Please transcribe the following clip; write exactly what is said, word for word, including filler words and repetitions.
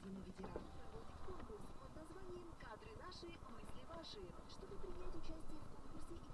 Юный ветеран. Конкурс под названием «Кадры наши, мысли ваши». Чтобы принять участие в конкурсе